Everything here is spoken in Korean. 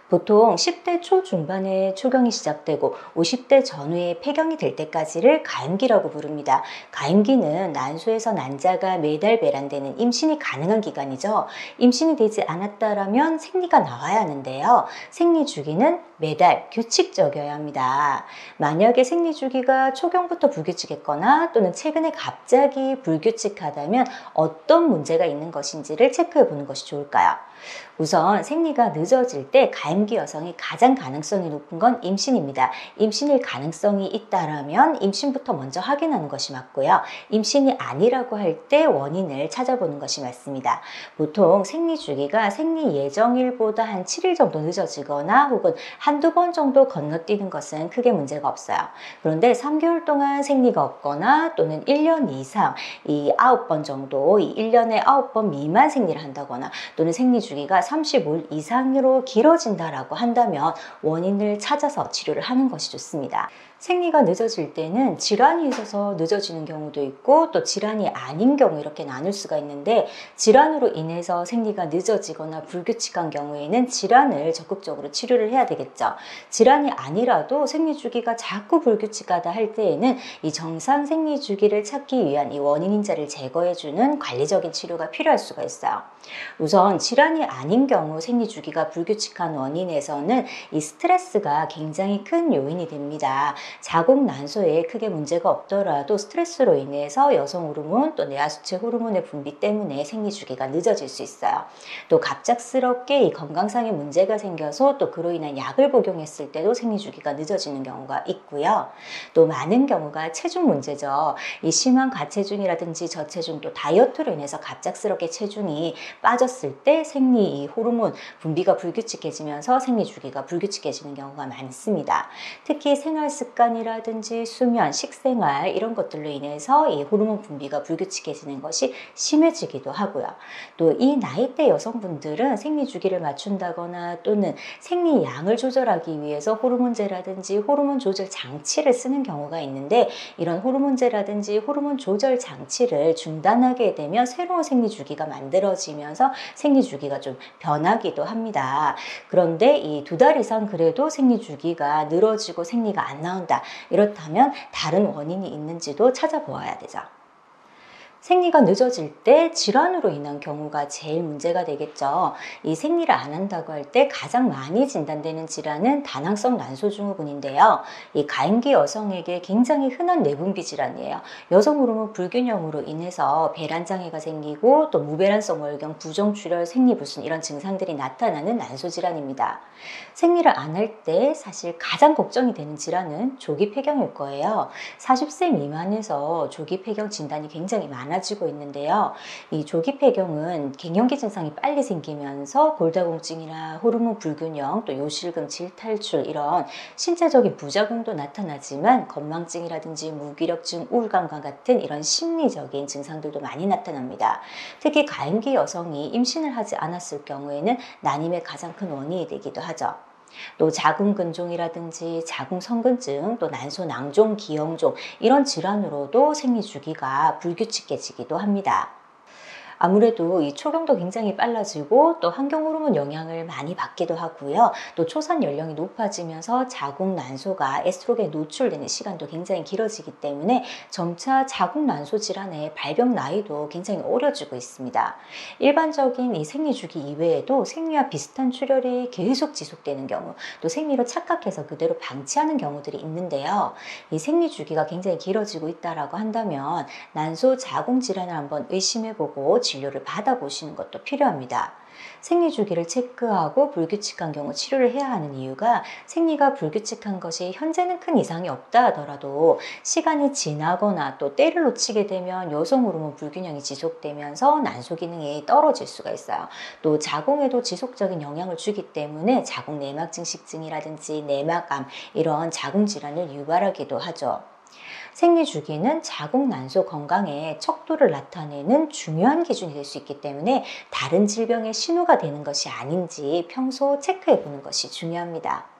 보통 10대 초중반에 초경이 시작되고 50대 전후에 폐경이 될 때까지를 가임기라고 부릅니다. 가임기는 난소에서 난자가 매달 배란되는 임신이 가능한 기간이죠. 임신이 되지 않았다라면 생리가 나와야 하는데요. 생리 주기는 매달 규칙적이어야 합니다. 만약에 생리 주기가 초경부터 불규칙했거나 또는 최근에 갑자기 불규칙하다면 어떤 문제가 있는 것인지를 체크해 보는 것이 좋을까요? 우선 생리가 늦어질 때 가임기 여성이 가장 가능성이 높은 건 임신입니다. 임신일 가능성이 있다라면 임신부터 먼저 확인하는 것이 맞고요. 임신이 아니라고 할 때 원인을 찾아보는 것이 맞습니다. 보통 생리 주기가 생리 예정일보다 한 7일 정도 늦어지거나 혹은 한두 번 정도 건너뛰는 것은 크게 문제가 없어요. 그런데 3개월 동안 생리가 없거나 또는 1년 이상 이 9번 정도, 이 1년에 9번 미만 생리를 한다거나 또는 생리 주기가 35일 이상으로 길어진다라고 한다면 원인을 찾아서 치료를 하는 것이 좋습니다. 생리가 늦어질 때는 질환이 있어서 늦어지는 경우도 있고 또 질환이 아닌 경우 이렇게 나눌 수가 있는데, 질환으로 인해서 생리가 늦어지거나 불규칙한 경우에는 질환을 적극적으로 치료를 해야 되겠죠. 질환이 아니라도 생리 주기가 자꾸 불규칙하다 할 때에는 이 정상 생리 주기를 찾기 위한 이 원인 인자를 제거해주는 관리적인 치료가 필요할 수가 있어요. 우선 질환이 아닌 경우 생리 주기가 불규칙한 원인에서는 이 스트레스가 굉장히 큰 요인이 됩니다. 자궁 난소에 크게 문제가 없더라도 스트레스로 인해서 여성 호르몬 또 내하수체 호르몬의 분비 때문에 생리 주기가 늦어질 수 있어요. 또 갑작스럽게 이 건강상의 문제가 생겨서 또 그로 인한 약을 복용했을 때도 생리 주기가 늦어지는 경우가 있고요. 또 많은 경우가 체중 문제죠. 이 심한 과체중이라든지 저체중 또 다이어트로 인해서 갑작스럽게 체중이 빠졌을 때 생리 이 호르몬 분비가 불규칙해지면서 생리 주기가 불규칙해지는 경우가 많습니다. 특히 생활 습관이라든지 수면, 식생활 이런 것들로 인해서 이 호르몬 분비가 불규칙해지는 것이 심해지기도 하고요. 또 이 나이대 여성분들은 생리 주기를 맞춘다거나 또는 생리 양을 조절하기 위해서 호르몬제라든지 호르몬 조절 장치를 쓰는 경우가 있는데, 이런 호르몬제라든지 호르몬 조절 장치를 중단하게 되면 새로운 생리 주기가 만들어지면서 생리 주기가 좀 변하기도 합니다. 그런데 이 2달 이상 그래도 생리 주기가 늘어지고 생리가 안 나온다, 이렇다면 다른 원인이 있는지도 찾아보아야 되죠. 생리가 늦어질 때 질환으로 인한 경우가 제일 문제가 되겠죠. 이 생리를 안 한다고 할 때 가장 많이 진단되는 질환은 다낭성 난소증후군인데요. 이 가임기 여성에게 굉장히 흔한 내분비 질환이에요. 여성 호르몬 불균형으로 인해서 배란장애가 생기고 또 무배란성 월경, 부정출혈, 생리불순 이런 증상들이 나타나는 난소 질환입니다. 생리를 안 할 때 사실 가장 걱정이 되는 질환은 조기 폐경일 거예요. 40세 미만에서 조기 폐경 진단이 굉장히 많아지고 있는데요. 이 조기 폐경은 갱년기 증상이 빨리 생기면서 골다공증이나 호르몬 불균형, 또 요실금, 질탈출 이런 신체적인 부작용도 나타나지만 건망증이라든지 무기력증, 우울감과 같은 이런 심리적인 증상들도 많이 나타납니다. 특히 가임기 여성이 임신을 하지 않았을 경우에는 난임의 가장 큰 원인이 되기도 하죠. 또 자궁근종이라든지 자궁성근증, 또 난소낭종, 기형종 이런 질환으로도 생리 주기가 불규칙해지기도 합니다. 아무래도 이 초경도 굉장히 빨라지고 또 환경 호르몬 영향을 많이 받기도 하고요. 또 초산 연령이 높아지면서 자궁 난소가 에스트로겐에 노출되는 시간도 굉장히 길어지기 때문에 점차 자궁 난소 질환의 발병 나이도 굉장히 어려지고 있습니다. 일반적인 이 생리 주기 이외에도 생리와 비슷한 출혈이 계속 지속되는 경우, 또 생리로 착각해서 그대로 방치하는 경우들이 있는데요. 이 생리 주기가 굉장히 길어지고 있다라고 한다면 난소 자궁 질환을 한번 의심해보고 진료를 받아보시는 것도 필요합니다. 생리 주기를 체크하고 불규칙한 경우 치료를 해야 하는 이유가, 생리가 불규칙한 것이 현재는 큰 이상이 없다 하더라도 시간이 지나거나 또 때를 놓치게 되면 여성 호르몬 불균형이 지속되면서 난소 기능이 떨어질 수가 있어요. 또 자궁에도 지속적인 영향을 주기 때문에 자궁 내막 증식증이라든지 내막암 이런 자궁 질환을 유발하기도 하죠. 생리 주기는 자궁 난소 건강의 척도를 나타내는 중요한 기준이 될 수 있기 때문에 다른 질병의 신호가 되는 것이 아닌지 평소 체크해 보는 것이 중요합니다.